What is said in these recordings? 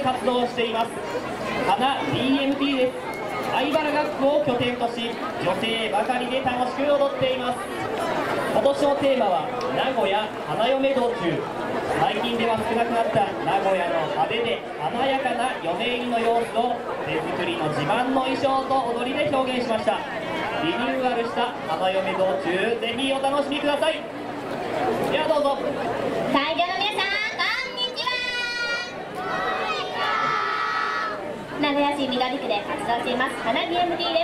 活動しています花 DMT です。相原学区を拠点とし、女性ばかりで楽しく踊っています。今年のテーマは名古屋花嫁道中。最近では少なくなった名古屋の派手で華やかな嫁入りの様子を手作りの自慢の衣装と踊りで表現しました。リニューアルした花嫁道中、ぜひお楽しみください。ではどうぞ。 会場の皆さん、こんにちは。名古屋市緑区で活動しています花 DMT です。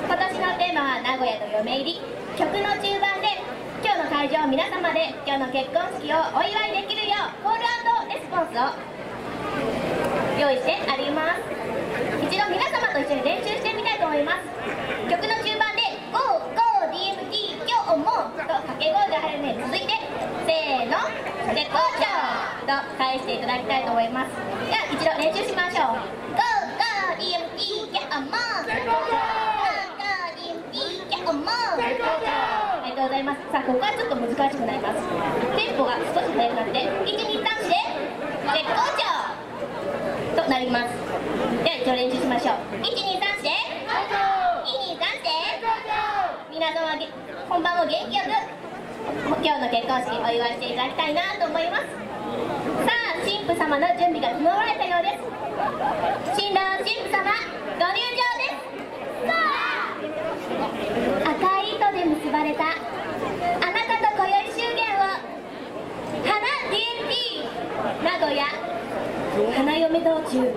今年のテーマは名古屋の嫁入り。曲の中盤で今日の会場皆様で今日の結婚式をお祝いできるようコール&レスポンスを用意してあります。一度皆様と一緒に練習してみたいと思います。曲の中盤で GO!GO!DMT 今日もと掛け声が入るので続いてせーの絶好調と返していただきたいと思います。では一度練習しましょう。 GO!GO!DMT 今日も絶好調 GO!GO!DMT 今日も絶好調。ありがとうございます。さあここはちょっと難しくなります。テンポが少し速くなって1234で絶好調となります。では一応練習しましょう。1234で1234で皆様本番も元気よく今日の結婚式お祝いしていただきたいなと思います。さあ新婦様の準備が整われたようです。新郎新婦様ご入場です。赤い糸で結ばれたあなたと今宵祝言を花 DMT 名古屋花嫁道中。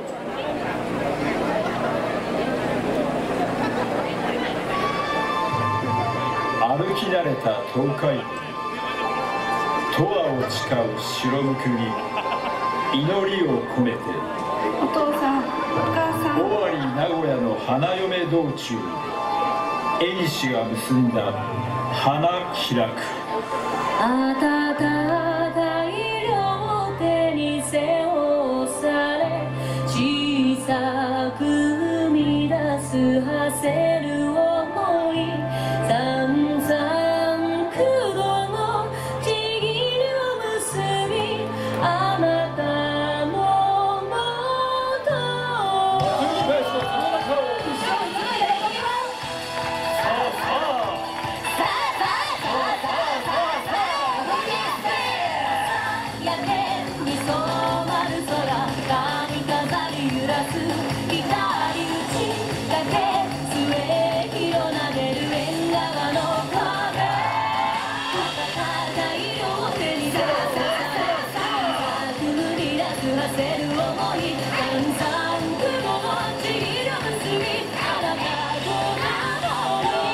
歩き慣れた東海十和を誓う白むくに祈りを込めてお父さん、お母さん、 尾張名古屋の花嫁道中、縁師が結んだ花開く。 温かい両手に背を押され小さく生み出す馳せる想い。三三九度のちぎりを結びあなたのもと。夜天に染まる空、髪飾り揺らす光打ちかけ末広なでる縁側の壁。高い両手に手をさく繰り出す馳せる想い。三三九度のちぎりを結びあなたと守る。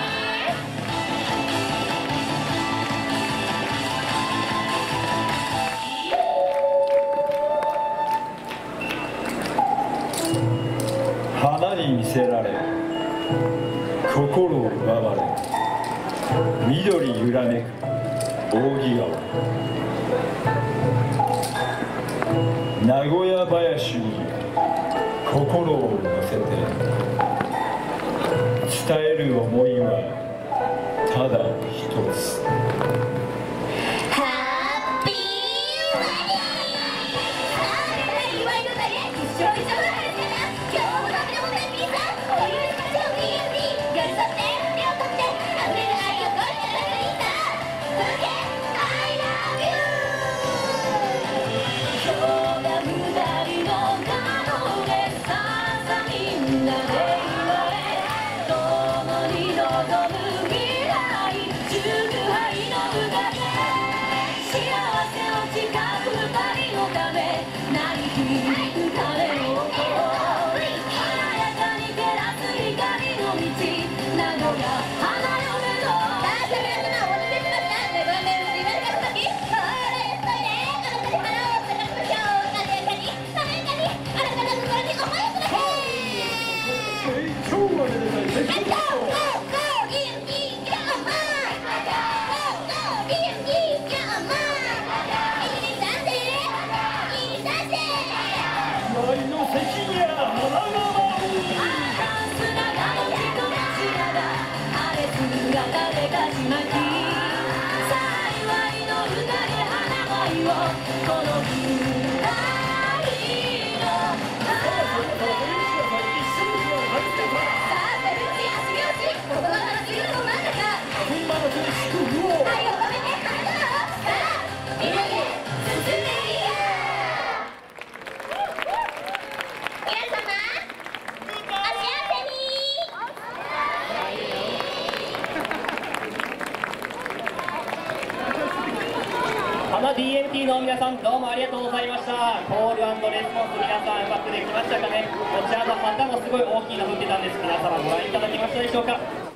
花に魅せられ心を奪われ緑揺らめく扇川。名古屋林に心を乗せて伝える思いはただ一つ。 ハッピーウェディング。さあ祝いの歌で一生一生の晴れてな。今日もダメでもない皆さんお祝いしましょう。 DMT 寄り添って手を取って溢れる愛を恋の中にいたそれで I love you。 今日が二人の名のレッサーさみんなで祝え共に望む未来祝杯の歌で幸せを誓う二人のため鳴り響く鐘の音華やかに照らす光の道名古屋花嫁の。 さあ皆様お待たせしました。名古屋名物夢の数時ほれそれあなたに花を咲かせましょう。華やかに華やかにあなたの心に思いをください。 今日はね、絶好調。祝いの席や花川。 砂がの人の白だ晴れ姿で勝ち巻き幸いの歌で花舞をこの二人の DMT の皆さん、どうもありがとうございました。コール&レスポンス、皆さんうまくできましたかね。こちらの旗もすごい大きいの振ってたんです。皆様ご覧いただけましたでしょうか。